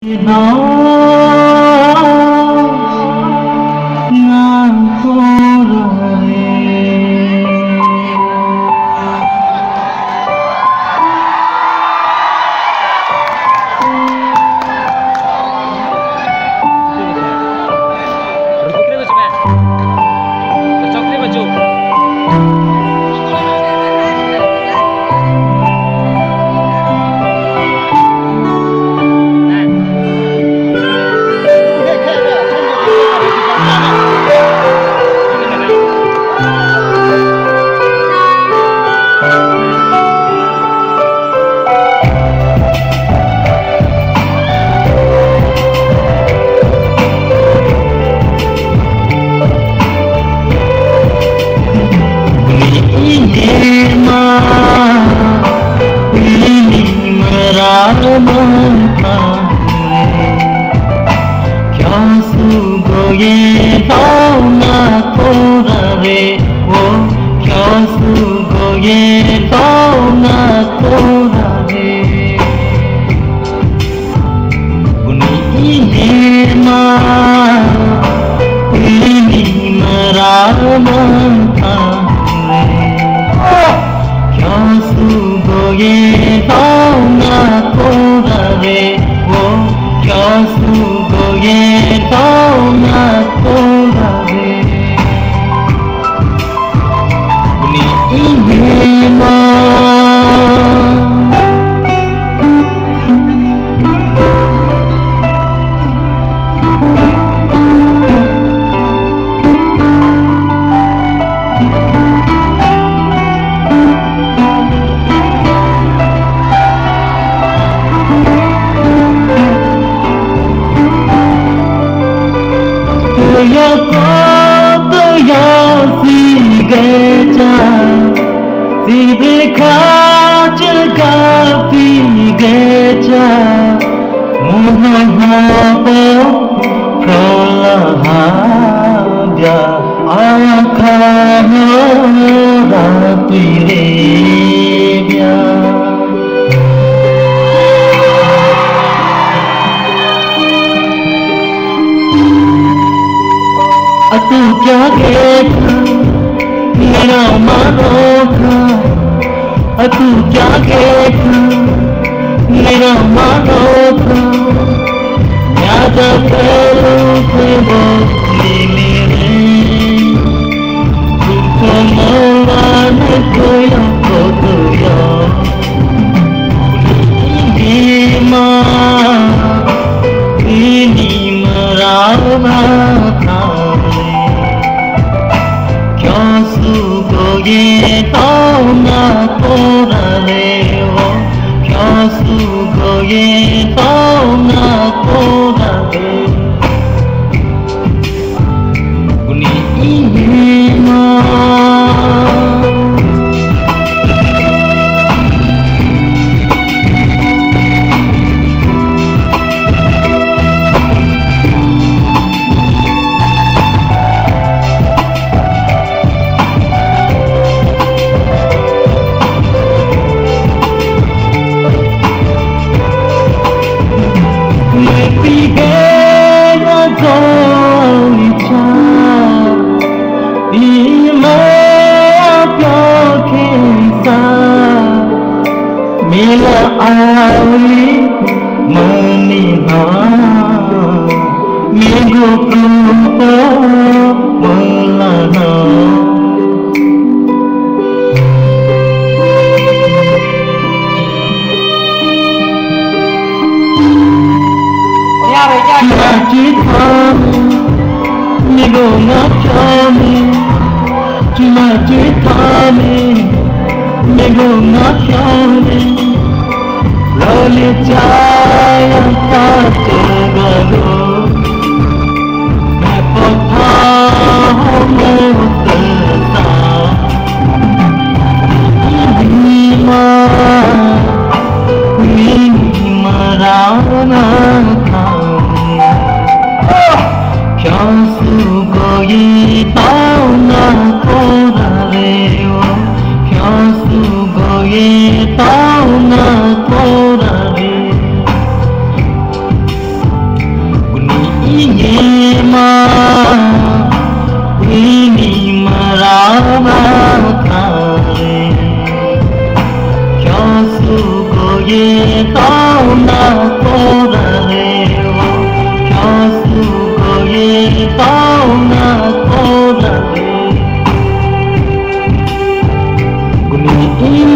तू क्या देखा मेरा मानोखा, तू क्या देखा मेरा मानोखा, याद करो थे बोली मेरे, तुमको मौलान कोया को कोया ini merawat ये ताना तोरा देवो क्या सुगो ये ताना तोरा दे उनी इमेमा Mila ali menina minggu prupa melana cuma cita minggu ngacami cuma cita minggu ngacami Loli jaya tajegalo Mepotha muteta Nima rana thame Kya sugo ye tauna tora reo Kya sugo ye tauna tora reo ये ताना तोड़ा रे वो क्या सुको ये ताना तोड़ा रे गुनी